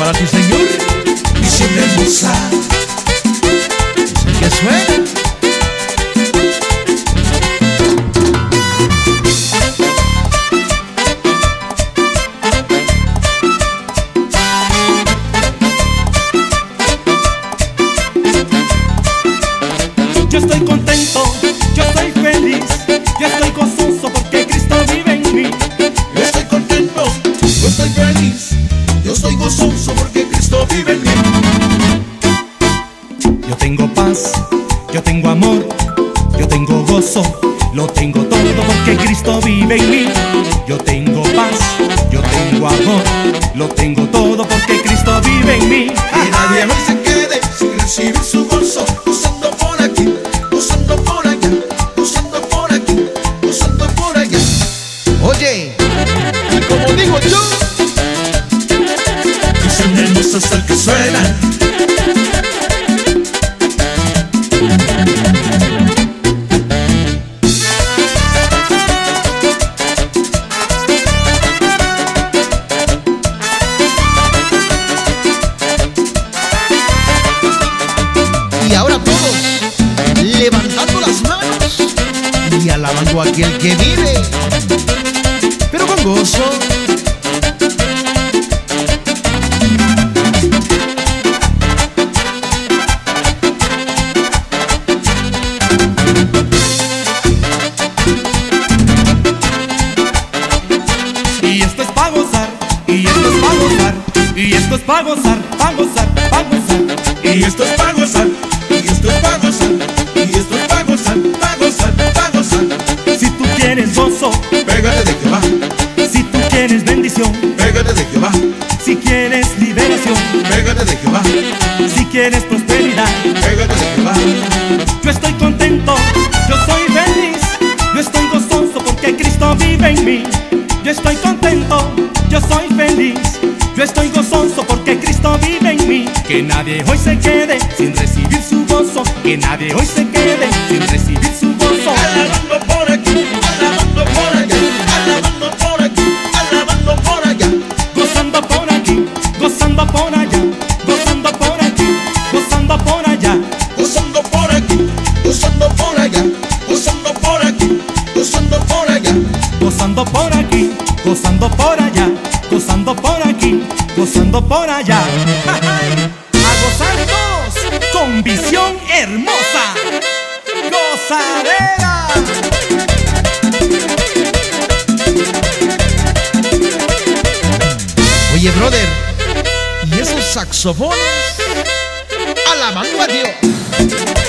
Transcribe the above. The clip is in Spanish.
para ti, Señor. Misión hermosa. Que suena. Yo estoy contento, yo estoy feliz, yo estoy gozoso porque Cristo vive en mí. Yo estoy contento, yo estoy feliz, yo estoy gozoso porque Cristo vive en mí. Yo tengo paz, yo tengo amor, yo tengo gozo, lo tengo todo porque Cristo vive en mí. Yo tengo paz, yo tengo amor, lo tengo todo porque Cristo vive en mí. Y nadie hoy se quede sin recibir su gozo, gozando por aquí, gozando por allá, gozando por aquí, gozando por allá. Oye, y como digo yo, Misión hermosa es el que suena. y ahora todos levantando las manos y alabando a aquel que vive, pero con gozo. Y esto es para gozar, y esto es para gozar, y esto es para gozar, para gozar, para gozar. Y esto es para gozar, y esto es para gozar, y esto es para gozar, para gozar, para gozar. Si tú quieres gozo, Pégate de Jehová, si tú quieres bendición, pégate de Jehová, si quieres liberación, pégate de Jehová, si quieres prosperidad. pégate de Jehová. Yo estoy contento, yo soy feliz, yo estoy gozoso porque Cristo vive en mí. Yo estoy contento, yo soy feliz, yo estoy gozoso porque Cristo vive en mí. Que nadie hoy se quede sin recibir su gozo, que nadie hoy se quede sin recibir su gozo. Alabando por aquí, alabando por allá, alabando por aquí, alabando por allá. Gozando por aquí, gozando por allá, gozando por aquí, gozando por allá. Gozando por aquí, gozando por allá, gozando por aquí, gozando por allá. Gozando por aquí, gozando por allá, gozando por aquí, gozando por allá. A gozar todos con visión hermosa. Gozadera. Oye, brother, y esos saxofones alabando a Dios.